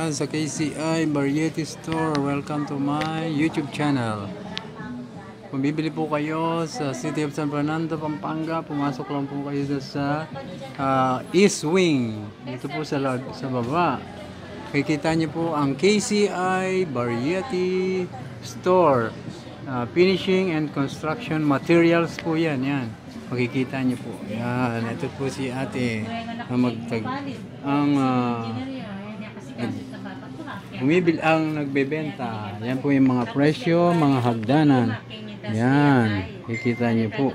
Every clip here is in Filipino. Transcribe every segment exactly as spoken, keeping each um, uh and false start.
Yan, sa K C I Variety Store. Welcome to my YouTube channel. Kung bibili po kayo sa City of San Fernando, Pampanga, pumasok lang po kayo sa uh, East Wing. Dito po sa, sa baba. Kikita niyo po ang K C I Variety Store. Uh, finishing and construction materials po yan. Yan. Makikita niyo po. Yan. Ito po si ate na magtag ang uh, bumibil ang nagbebenta. Yan po yung mga presyo, mga hagdanan. Yan. Kikita niyo po.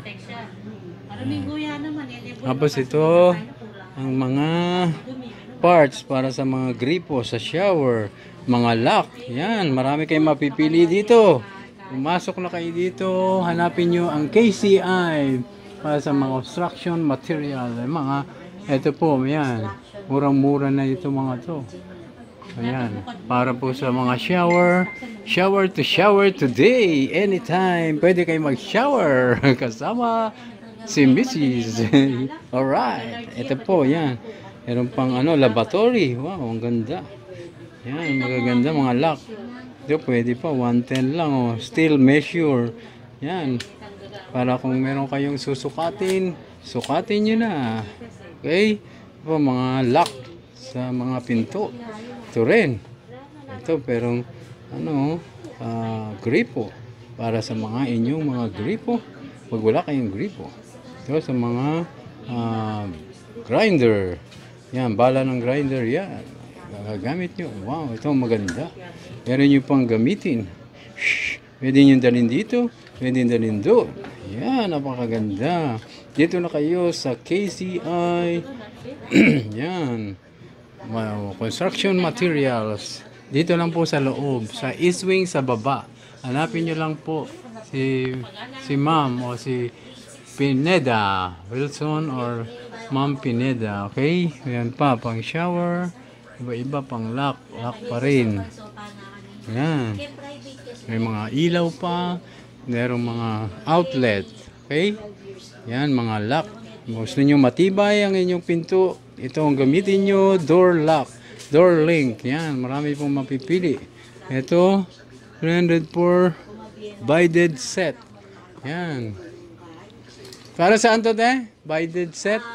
Tapos ito ang mga parts para sa mga gripo sa shower, mga lock. Yan, marami kayong mapipili dito. Pumasok na kayo dito, hanapin nyo ang K C I para sa mga construction material. Mga, ito po, yan. Murang-mura na ito mga to. Ayan, para po sa mga shower. Shower to shower today, anytime. Pwede kayo mag-shower kasama si Missus Alright, ito po, yan. Meron pang ano, laboratory. Wow, ang ganda. Yan, magaganda mga lock. Ito pwede pa, one ten lang. Oh. Steel measure. Yan. Para kung meron kayong susukatin, sukatin nyo na. Okay? Ito po, mga lock sa mga pinto. Ito rin. Ito, pero ano, uh, gripo. Para sa mga inyong mga gripo. Pag wala kayong gripo. Ito sa mga uh, grinder. Yan, bala ng grinder, yan. Gagamit nyo. Wow, ito maganda. Meron nyo pang gamitin. Shhh, pwede nyo dalhin dito. Pwede nyo dalhin doon. Yan, napakaganda. Dito na kayo sa K C I. Yan. Wow, construction materials. Dito lang po sa loob. Sa East Wing sa baba. Hanapin nyo lang po si, si ma'am o si Pineda Wilson or Ma'am Pineda, okay? Ayan pa, pang shower, iba-iba pang lock, lock pa rin. Ayan. May mga ilaw pa, merong mga outlet, okay? Ayan, mga lock. Gusto nyo matibay ang inyong pinto, ito ang gamitin nyo, door lock, door link. Ayan, marami pong mapipili. Ito, three hundred for bided set. Ayan. Para saan to, te? Bided set?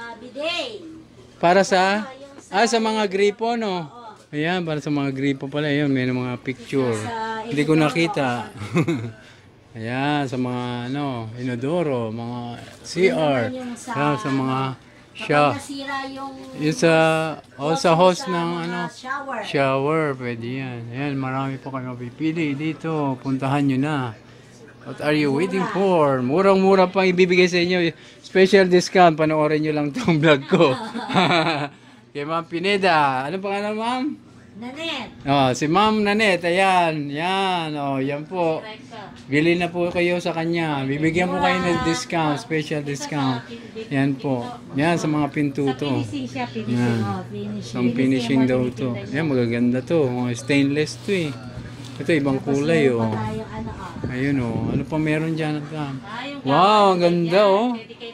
Para sa ah sa mga gripo, no? Ayan, para sa mga gripo pala. Ayun, may mga picture. Hindi ko nakita. Ayan, sa mga ano, inodoro, mga C R. Ayan, sa mga siya. Yung sa o sa host ng ano, shower, pwede yan. Ayan, marami po kayo mapipili dito. Puntahan nyo na. What are you waiting for? Murang-mura pang ibibigay sa inyo. Special discount. Panoorin nyo lang itong vlog ko. Kay Ma'am Pineda. Ano pangalan, Ma'am? Nanet. Oh, si Ma'am Nanet. Ayan. Yan. Oh, yan po. Bili na po kayo sa kanya. Bibigyan po kayo ng discount. Special discount. Yan po. Yan sa mga pinto to. Yan. Ang finishing daw to. Yan, magaganda to. Stainless to eh. Ito, ibang kulay, oh. Ayun, oh. Ano pa meron dyan? Wow, ang ganda, oh.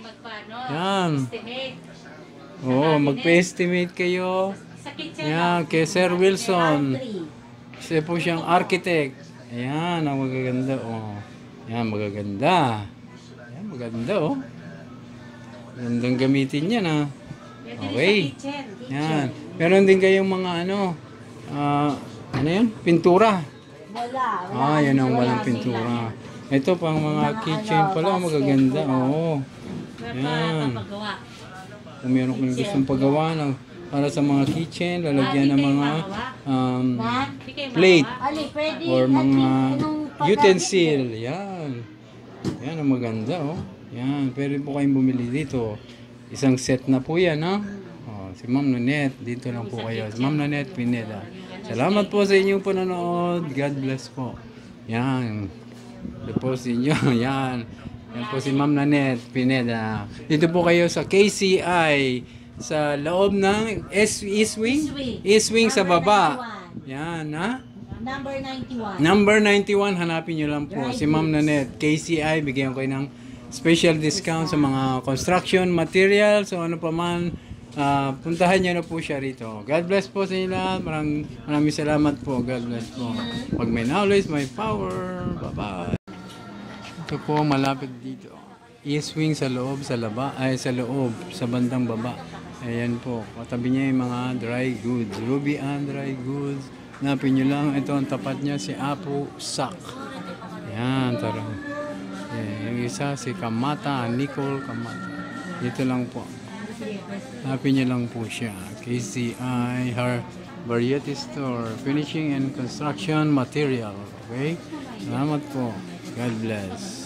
Yan. Oh, magpa-estimate kayo. Yan, kay Sir Wilson. Siya po siyang architect. Ayan, ang magaganda, oh. Yan, magaganda. Yan, maganda, oh. Gandang gamitin yan, ah. Okay. Yan. Meron din kayong mga, ano, ah, uh, ano yun? Pintura. Ah, yan ang walang pintura. Ito pang mga kitchen pala, magaganda. Oo. Yan. Kung meron kang gustong paggawa ng para sa mga kitchen, lalagyan ng mga um, plate or mga utensil. Yan. Yan ang maganda, oh. Yan. Pwede po kayong bumili dito. Isang set na po yan, ha? Oh, si Ma'am Nanet, dito lang po kayo. Si Ma'am Nanet Pineda. Salamat po sa inyong panonood. God bless po. Yan. Ito po sa inyo. Yan. Yan po si Ma'am Nanet Pineda. Dito po kayo sa K C I. Sa loob ng East Wing? East Wing sa baba. Yan, ha? Number ninety-one. Number ninety-one. Hanapin nyo lang po. Si Ma'am Nanet. K C I. Bigyan ko kayo ng special discount sa mga construction materials o ano pa man ah, puntahan niyo na po siya rito. God bless po sa inyo lahat. Maraming, maraming salamat po. God bless po. Pag may knowledge, may power. Bye-bye. Ito po, malapit dito. East wing sa loob, sa laba, ay sa loob, sa bandang baba. Ayan po, katabi niya yung mga dry goods. Ruby Ann Dry Goods. Hanapin nyo lang, ito ang tapat niya, si Apo Sak. Ayan, tara. Eh, yung isa, si Kamata, Nicole Kamata. Dito lang po. Hanapin nyo lang po siya. K C I, her variety store, finishing and construction material. Okay? Salamat po. God bless.